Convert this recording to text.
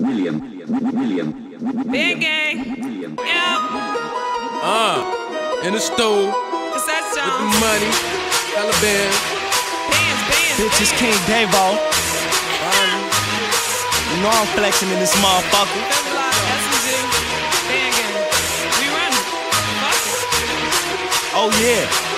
Big gang. Yeah. In the store What's that with the song? money, Taliban. Bands. Bitch, it's King Davo. You know I'm flexing in this motherfucker. Femblock, SMG. Band gang. We run. Fuck. Oh yeah.